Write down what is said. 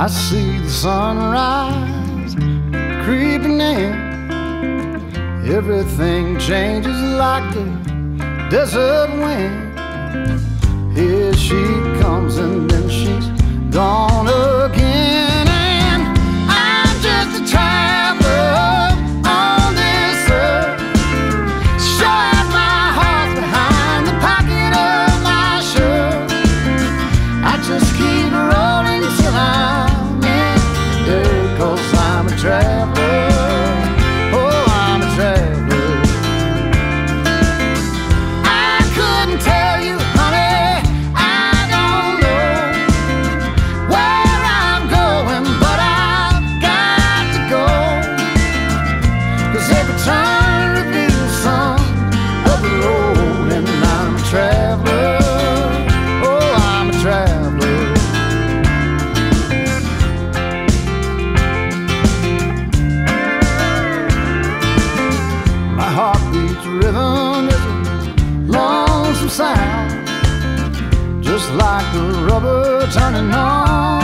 I see the sunrise creeping in. Everything changes like the desert wind. Here she comes and then she's gone again. And I'm just a traveler on this earth. Show out my heart behind the pocket of my shirt. I just keep rolling till I'm in dirt, 'cause I'm a traveler. Oh, I'm a traveler. I couldn't tell you, honey, I don't know where I'm going, but I've got to go. 'Cause every turn reveals some of the road, and I'm a traveler. Oh, I'm a traveler. My heartbeat's rhythm is a lonesome sound, just like the rubber turning on